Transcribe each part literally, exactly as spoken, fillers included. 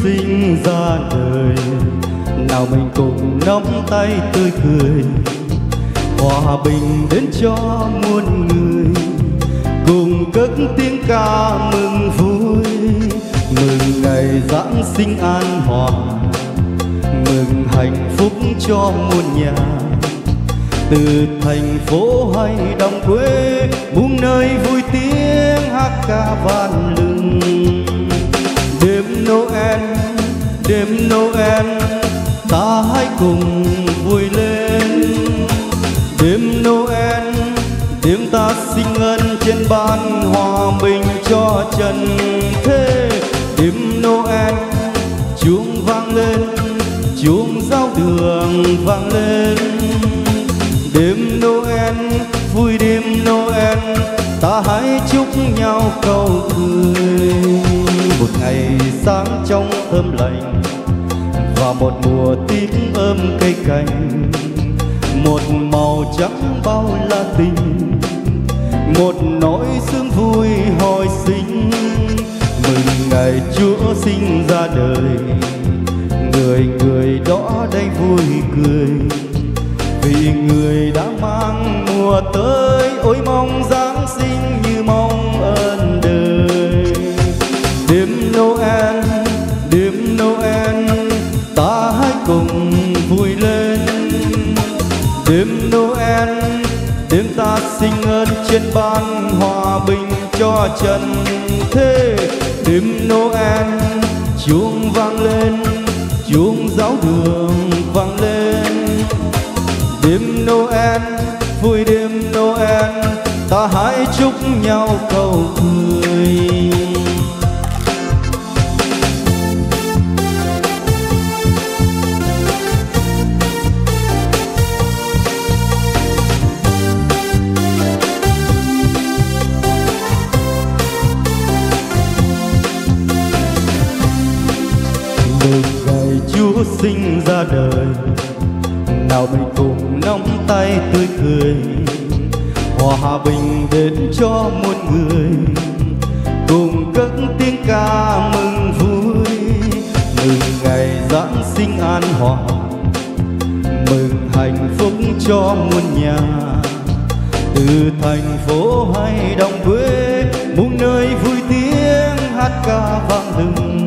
sinh ra đời, nào mình cùng nắm tay tươi cười, hòa bình đến cho muôn người, cùng cất tiếng ca mừng vui. Mừng ngày Giáng sinh an hòa, mừng hạnh phúc cho muôn nhà, từ thành phố hay đồng quê, muôn nơi vui tiếng hát ca vang lừng. Đêm Noel, đêm Noel, ta hãy cùng vui lên. Đêm Noel, đêm ta xin ơn trên ban hòa bình cho trần thế. Đêm Noel, chuông vang lên, chuông giao đường vang lên. Đêm Noel, vui đêm Noel, ta hãy chúc nhau câu cười. Một ngày sáng trong thơm lành, và một mùa tím ươm cây cành, một màu trắng bao la tình, một nỗi sướng vui hồi sinh. Mừng ngày Chúa sinh ra đời, người người đó đây vui cười, vì người đã mang mùa tới. Ôi mong Giáng sinh như mong ơn đời. Đêm Noel, đêm Noel, ta hãy cùng vui lên. Đêm Noel, đêm ta xin ơn trên ban hòa bình cho trần thế. Đêm Noel, chuông vang lên, chuông giáo đường vang lên. Đêm Noel, vui đêm Noel, ta hãy chúc nhau câu cười. Mừng ngày Chúa sinh ra đời, nào mình cùng nắm tay tươi cười, hòa bình đến cho muôn người, cùng cất tiếng ca mừng vui. Mừng ngày Giáng sinh an hòa, mừng hạnh phúc cho muôn nhà, từ thành phố hay đồng quê, muôn nơi vui tiếng hát ca vang lừng.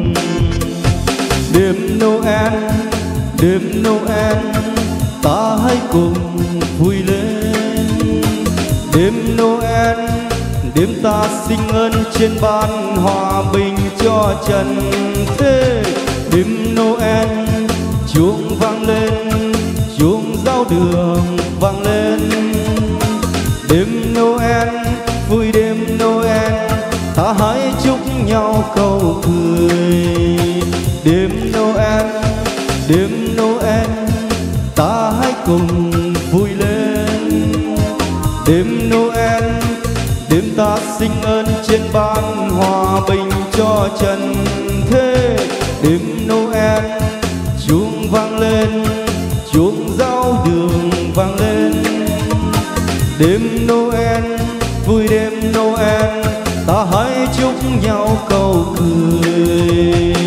Đêm Noel, đêm Noel, ta hãy cùng vui lên. Đêm Noel, đêm ta xin ơn trên ban hòa bình cho trần thế. Đêm Noel, chuông vang lên, chuông giao đường vang lên. Đêm Noel, vui đêm Noel, ta hãy chúc nhau câu cười. Đêm Noel, đêm Noel, ta hãy cùng vui lên. Đêm Noel, đêm ta xin ơn trên ban hòa bình cho trần thế. Đêm Noel, chuông vang lên, chuông giao đường vang lên. Đêm Noel, vui đêm Noel, ta hãy chúc nhau câu cười.